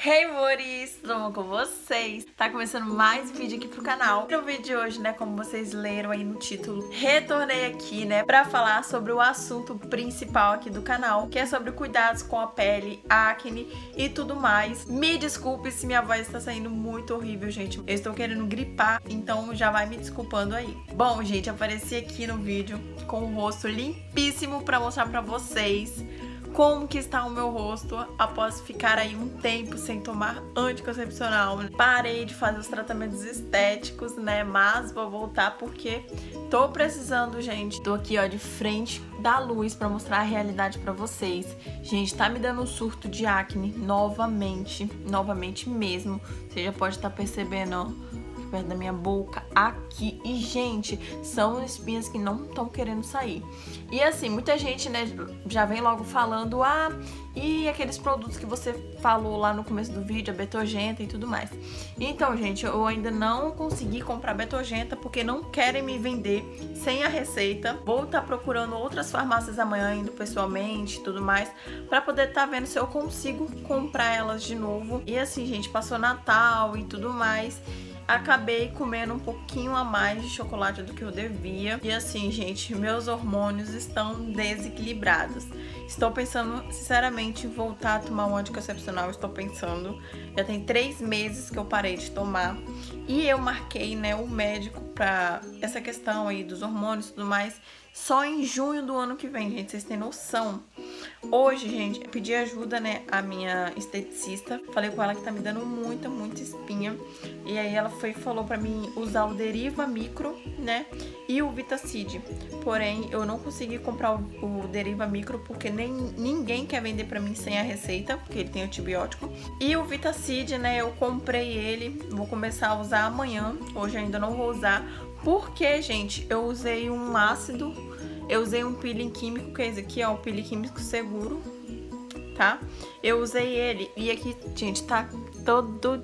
Hey amores, tudo bom com vocês? Tá começando mais um vídeo aqui pro canal. No vídeo de hoje, né, como vocês leram aí no título, retornei aqui, né, pra falar sobre o assunto principal aqui do canal, que é sobre cuidados com a pele, acne e tudo mais. Me desculpe se minha voz está saindo muito horrível, gente. Eu estou querendo gripar, então já vai me desculpando aí. Bom, gente, apareci aqui no vídeo com o rosto limpíssimo pra mostrar pra vocês como que está o meu rosto após ficar aí um tempo sem tomar anticoncepcional. Parei de fazer os tratamentos estéticos, né? Mas vou voltar porque tô precisando, gente. Tô aqui, ó, de frente da luz pra mostrar a realidade pra vocês. Gente, tá me dando um surto de acne novamente mesmo. Você já pode estar percebendo, ó, perto da minha boca, aqui. E, gente, são espinhas que não estão querendo sair. E assim, muita gente, né, já vem logo falando, e aqueles produtos que você falou lá no começo do vídeo, a Betogenta e tudo mais. Então, gente, eu ainda não consegui comprar Betogenta porque não querem me vender sem a receita. Vou estar procurando outras farmácias amanhã, indo pessoalmente e tudo mais, pra poder estar vendo se eu consigo comprar elas de novo. E assim, gente, passou Natal e tudo mais, acabei comendo um pouquinho a mais de chocolate do que eu devia. E assim, gente, meus hormônios estão desequilibrados. Estou pensando, sinceramente, em voltar a tomar um anticoncepcional. Estou pensando. Já tem 3 meses que eu parei de tomar. E eu marquei, né, o médico pra essa questão aí dos hormônios e tudo mais só em junho do ano que vem, gente. Vocês têm noção? Hoje, gente, eu pedi ajuda, né, a minha esteticista. Falei com ela que tá me dando muita espinha. E aí ela falou pra mim usar o Deriva Micro, né, e o Vitacid. Porém, eu não consegui comprar o Deriva Micro porque ninguém quer vender pra mim sem a receita, porque ele tem antibiótico. E o Vitacid, né, eu comprei ele, vou começar a usar amanhã. Hoje ainda não vou usar, porque, gente, eu usei um ácido, eu usei um peeling químico, que é esse aqui, ó, o peeling químico seguro, tá? Eu usei ele e aqui, gente, tá todo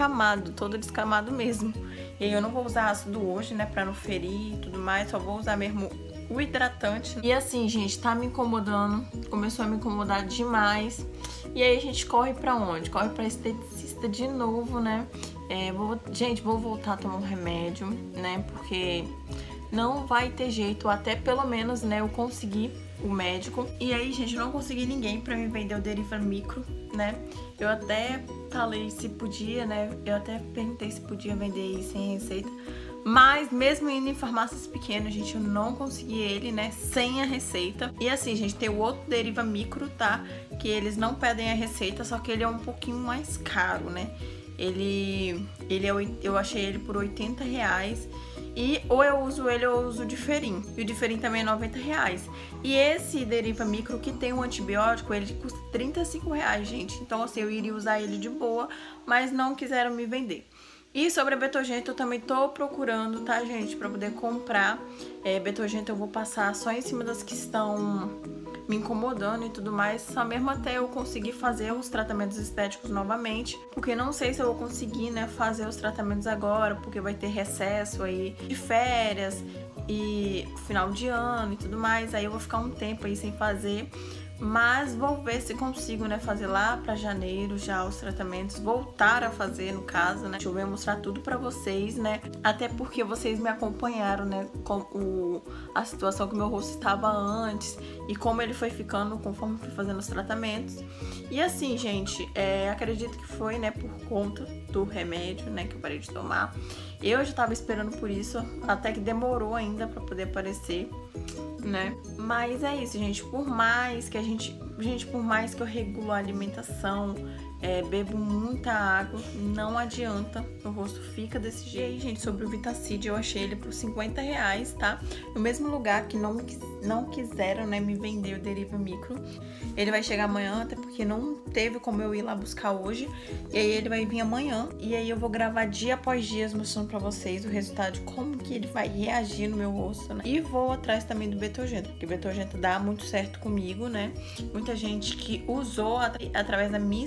descamado mesmo. E aí eu não vou usar ácido hoje, né, pra não ferir e tudo mais, só vou usar mesmo o hidratante. E assim, gente, tá me incomodando, começou a me incomodar demais. E aí a gente corre pra onde? Corre pra esteticista de novo, né? Gente, vou voltar a tomar um remédio, né? Porque não vai ter jeito, até pelo menos, né, eu conseguir o médico. E aí, gente, não consegui ninguém pra me vender o Deriva Micro, né? Eu até falei se podia, né? Eu até perguntei se podia vender aí sem receita. Mas mesmo indo em farmácias pequenas, gente, eu não consegui ele, né, sem a receita. E assim, gente, tem o outro Deriva Micro, tá? Que eles não pedem a receita, só que ele é um pouquinho mais caro, né? Eu achei ele por R$80. E ou eu uso ele ou eu uso o Diferin. E o Diferin também é R$90. E esse Deriva Micro, que tem um antibiótico, ele custa R$35, gente. Então, assim, eu iria usar ele de boa, mas não quiseram me vender. E sobre a Betogenta eu também tô procurando, tá, gente, pra poder comprar. Betogenta eu vou passar só em cima das que estão me incomodando e tudo mais, só mesmo até eu conseguir fazer os tratamentos estéticos novamente, porque não sei se eu vou conseguir, né, fazer os tratamentos agora, porque vai ter recesso aí de férias e final de ano e tudo mais, aí eu vou ficar um tempo aí sem fazer. Mas vou ver se consigo, né, fazer lá pra janeiro já os tratamentos, voltar a fazer, no caso, né. Deixa eu ver, mostrar tudo pra vocês, né, até porque vocês me acompanharam, né, com a situação que meu rosto estava antes e como ele foi ficando conforme fui fazendo os tratamentos. E assim, gente, acredito que foi, né, por conta do remédio, né, que eu parei de tomar. Eu já tava esperando por isso, até que demorou ainda pra poder aparecer, né? Mas é isso, gente. Por mais que eu regulo a alimentação, bebo muita água, não adianta, o rosto fica desse jeito. E aí, gente, sobre o Vitacid, eu achei ele por R$50, tá? No mesmo lugar que não quiseram, né, me vender o Deriva Micro. Ele vai chegar amanhã, até porque não teve como eu ir lá buscar hoje. E aí ele vai vir amanhã. E aí eu vou gravar dia após dia mostrando pra vocês o resultado de como que ele vai reagir no meu rosto, né? E vou atrás também do Betogenta, porque o Betogenta dá muito certo comigo, né? Muita gente que usou através da minha experiência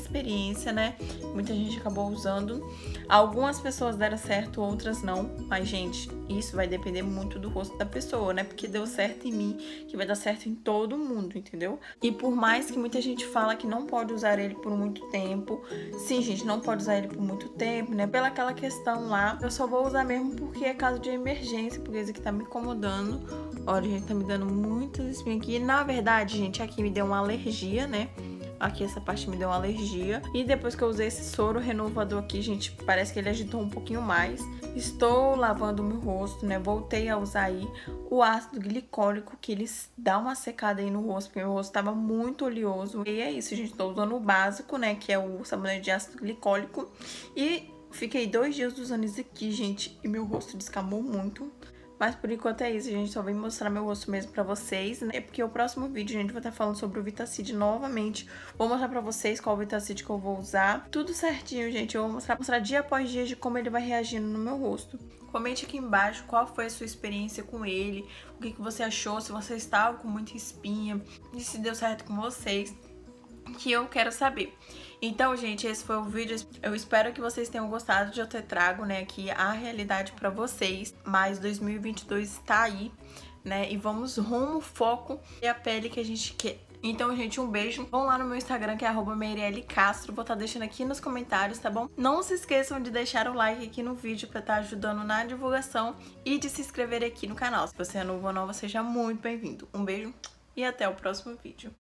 experiência, né? Muita gente acabou usando. Algumas pessoas deram certo, outras não. Mas, gente, isso vai depender muito do rosto da pessoa, né? Porque deu certo em mim, que vai dar certo em todo mundo, entendeu? E por mais que muita gente fala que não pode usar ele por muito tempo, sim, gente, não pode usar ele por muito tempo, né? Pela aquela questão lá, eu só vou usar mesmo porque é caso de emergência, porque esse aqui tá me incomodando. Olha, gente, tá me dando muitas espinhas aqui. Na verdade, gente, aqui me deu uma alergia, né? Aqui essa parte me deu uma alergia. E depois que eu usei esse soro renovador aqui, gente, parece que ele agitou um pouquinho mais. Estou lavando o meu rosto, né? Voltei a usar aí o ácido glicólico, que ele dá uma secada aí no rosto, porque meu rosto tava muito oleoso. E é isso, gente. Tô usando o básico, né? Que é o sabonete de ácido glicólico. E fiquei 2 dias usando isso aqui, gente. E meu rosto descamou muito. Mas por enquanto é isso, gente. Só vim mostrar meu rosto mesmo pra vocês, né? Porque o próximo vídeo, gente, vou estar falando sobre o Vitacid novamente. Vou mostrar pra vocês qual Vitacid que eu vou usar. Tudo certinho, gente. Eu vou mostrar dia após dia de como ele vai reagindo no meu rosto. Comente aqui embaixo qual foi a sua experiência com ele. O que você achou, se você estava com muita espinha. E se deu certo com vocês. Que eu quero saber. Então, gente, esse foi o vídeo. Eu espero que vocês tenham gostado de eu ter trago, né, aqui a realidade pra vocês. Mas 2022 está aí, né, e vamos rumo, foco e a pele que a gente quer. Então, gente, um beijo. Vão lá no meu Instagram, que é @meirellecastro. Vou estar deixando aqui nos comentários, tá bom? Não se esqueçam de deixar o like aqui no vídeo pra estar ajudando na divulgação e de se inscrever aqui no canal. Se você é novo ou nova, seja muito bem-vindo. Um beijo e até o próximo vídeo.